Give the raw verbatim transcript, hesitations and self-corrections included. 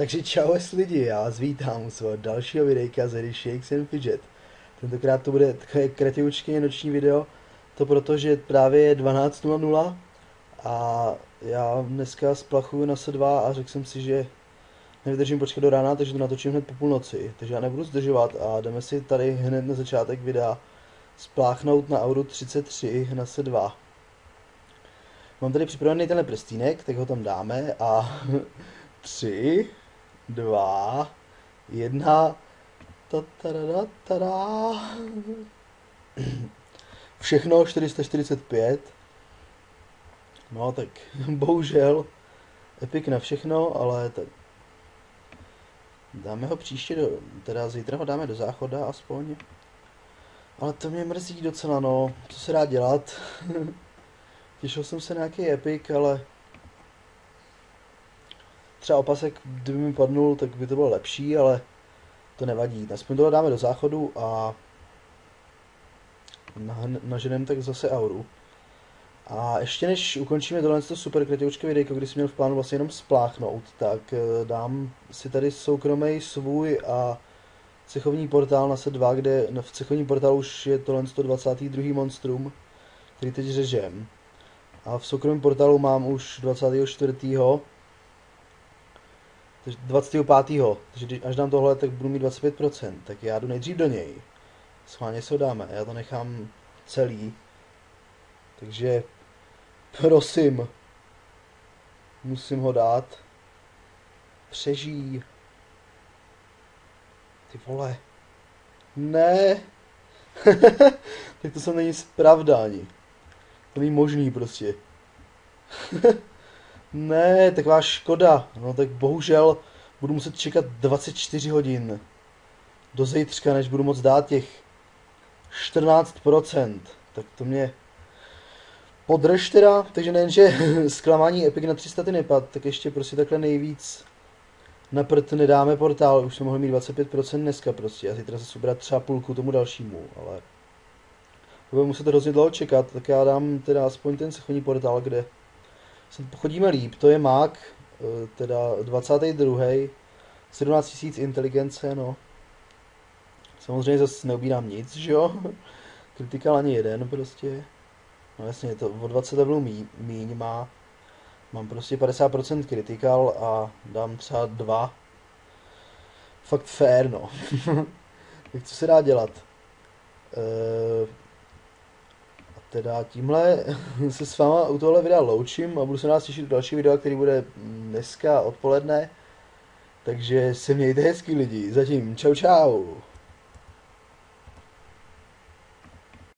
Takže čau lidi, já vás vítám u svého dalšího videjka z hry Shakes and Fidget. Tentokrát to bude takové kretivoučké noční video, to proto, že právě je dvanáct nula nula a já dneska splachuju na S dva a řekl jsem si, že nevydržím počkat do rána, takže to natočím hned po půlnoci. Takže já nebudu zdržovat a jdeme si tady hned na začátek videa spláchnout na Auru třicet tři na S dva. Mám tady připravený tenhle prstínek, tak ho tam dáme a tři, dva, jedna, tatarada. Všechno čtyři sta čtyřicet pět. No tak bohužel Epic na všechno, ale tak dáme ho příště do, teda zítra ho dáme do záchoda aspoň. Ale to mě mrzí docela, no, co se dá dělat. Těšil jsem se na nějaký Epic, ale třeba opasek, kdyby mi padnul, tak by to bylo lepší, ale to nevadí. Aspoň tohle dáme do záchodu a naženeme tak zase Auru. A ještě než ukončíme tohle super kretivoučké videjko, kdy jsem měl v plánu vlastně jenom spláchnout, tak dám si tady soukromý svůj a cechovní portál na S dva, kde v cechovním portálu už je tohle dvacátý druhý monstrum, který teď řežem. A v soukromém portálu mám už dvacátého čtvrtého Takže dvacátého pátého Takže když až dám tohle, tak budu mít dvacet pět procent. Tak já jdu nejdřív do něj. Schválně se ho dáme. Já to nechám celý. Takže prosím. Musím ho dát. Přežij. Ty vole. Ne. Tak to se není pravda ani. To není možný prostě. Ne, taková škoda. No tak bohužel budu muset čekat dvacet čtyři hodin do zítřka, než budu moct dát těch čtrnáct procent. Tak to mě podrž teda. Takže nejenže zklamání Epic na tři sta nepad, tak ještě prostě takhle nejvíc na prd nedáme portál. Už jsem mohl mít dvacet pět procent dneska prostě. A zítra se ubrat třeba půlku tomu dalšímu, ale budu muset hrozně dlouho čekat, tak já dám teda aspoň ten cechovní portál, kde se chodíme líp. To je Mák, teda dvacátý druhý sedmnáct tisíc inteligence, no. Samozřejmě zase neubírám nic, že jo? Kritikál ani jeden prostě. No jasně, to o dvacet levelů mí, míň má. Mám prostě padesát procent kritikál a dám třeba dva. Fakt fair, no. Tak co se dá dělat? Eee... Teda tímhle se s váma u tohle videa loučím a budu se nás těšit do další videa, který bude dneska odpoledne. Takže se mějte hezky lidi. Zatím čau čau.